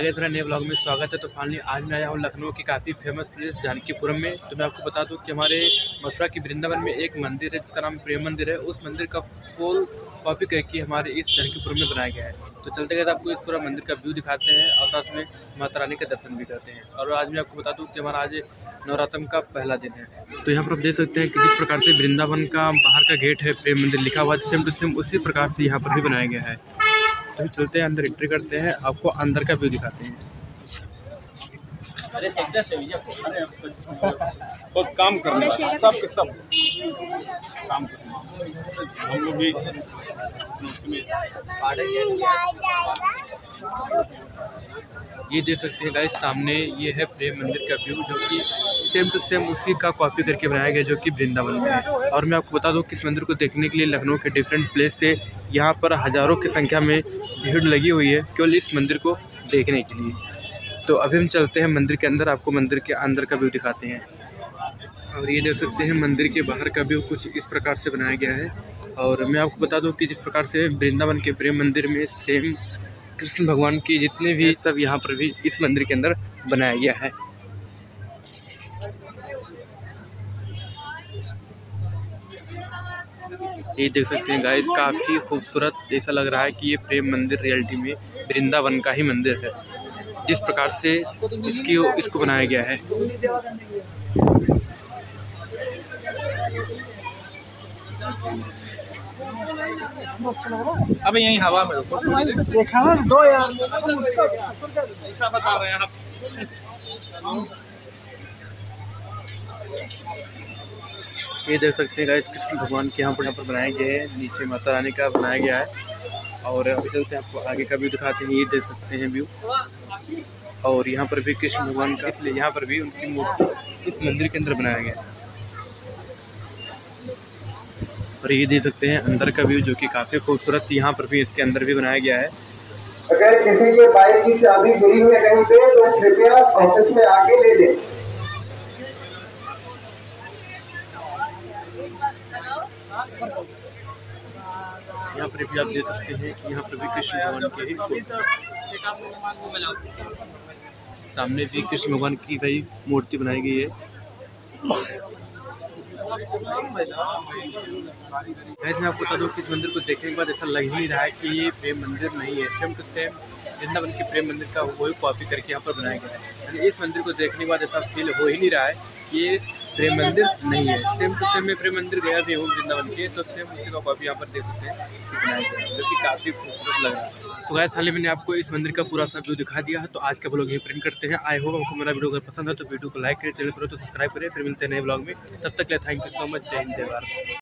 आगे थोड़ा नए ब्लॉग में स्वागत है। तो फाइनली आज मैं आया हूँ लखनऊ की काफ़ी फेमस प्लेस जानकीपुरम में। तो मैं आपको बता दूँ कि हमारे मथुरा की वृंदावन में एक मंदिर है जिसका नाम प्रेम मंदिर है। उस मंदिर का फुल कॉपी करके हमारे इस जानकीपुरम में बनाया गया है। तो चलते गए आपको इस पूरा मंदिर का व्यू दिखाते हैं और साथ में माता रानी के दर्शन भी करते हैं। और आज मैं आपको बता दूँ कि हमारा आज नवरात्र का पहला दिन है। तो यहाँ पर आप देख सकते हैं कि जिस प्रकार से वृंदावन का बाहर का गेट है प्रेम मंदिर लिखा हुआ है, सेम टू सेम उसी प्रकार से यहाँ पर भी बनाया गया है। तो चलते हैं अंदर, एंट्री करते हैं, आपको अंदर का व्यू दिखाते हैं। बहुत काम करने वाला सब के सब काम करने हम लोग भी ये देख सकते हैं गाइस, सामने ये है प्रेम मंदिर का व्यू जो कि सेम टू सेम उसी का कॉपी करके बनाया गया जो कि वृंदावन में है। और मैं आपको बता दूं कि इस मंदिर को देखने के लिए लखनऊ के डिफरेंट प्लेस से यहाँ पर हज़ारों की संख्या में भीड़ लगी हुई है केवल इस मंदिर को देखने के लिए। तो अभी हम चलते हैं मंदिर के अंदर, आपको मंदिर के अंदर का व्यू दिखाते हैं। और ये देख सकते हैं मंदिर के बाहर का व्यू कुछ इस प्रकार से बनाया गया है। और मैं आपको बता दूं कि जिस प्रकार से वृंदावन के प्रेम मंदिर में सेम कृष्ण भगवान की जितने भी सब यहाँ पर भी इस मंदिर के अंदर बनाया गया है। ये देख सकते हैं गाइस, काफ़ी खूबसूरत ऐसा लग रहा है कि ये प्रेम मंदिर रियलिटी में वृंदावन का ही मंदिर है जिस प्रकार से इसको बनाया गया है। अबे यही हवा में देखा ना दो यार ऐसा बता रहे हैं आप। ये देख सकते हैं गाइस, कृष्ण भगवान के यहाँ पर बनाए गए हैं, नीचे माता रानी का बनाया गया है। और अभी चलते हैं आपको आगे का व्यू दिखाते हैं। ये देख सकते हैं व्यू, और यहाँ पर भी कृष्ण भगवान का, इसलिए यहाँ पर भी उनकी मूर्ति इस मंदिर के अंदर बनाया गया है। और ये देख सकते हैं अंदर का व्यू जो कि काफ़ी खूबसूरत यहाँ पर भी इसके अंदर भी बनाया गया है। अगर किसी के बाइक की चाबी गिरी हुई है कहीं पे तो कृपया ऑफिस में आके ले लें। यहाँ पर भी आप देख सकते हैं कि यहाँ पर भी कृष्ण भगवान के ही सामने भी कृष्ण भगवान की भाई मूर्ति बनाई गई है। मैं आपको बता दूं कि इस मंदिर को देखने के बाद ऐसा लग ही नहीं रहा है कि ये प्रेम मंदिर नहीं है। सेम टू सेम वृंदावन के प्रेम मंदिर का वही कॉपी करके यहाँ पर बनाया गया है। यानी इस मंदिर को देखने के बाद ऐसा फील हो ही नहीं रहा है कि ये प्रेम मंदिर नहीं है। सेम टू सेम मैं प्रेम मंदिर गया भी हूँ वृंदावन के, तो सेम उसी का कॉपी यहाँ पर देख सकते हैं कि बनाया गया है जो कि काफ़ी खूबसूरत लग रहा है। तो गाइस हाल ही मैंने आपको इस मंदिर का पूरा सा व्यू दिखा दिया है। तो आज का ब्लॉग यही प्रिंट करते हैं। आई होप आपको मेरा वीडियो अगर पसंद है तो वीडियो को लाइक करें, चैनल पर तो सब्सक्राइब करें। फिर मिलते हैं नए ब्लॉग में, तब तक के लिए थैंक यू सो मच। जय हिंद, जय भारत।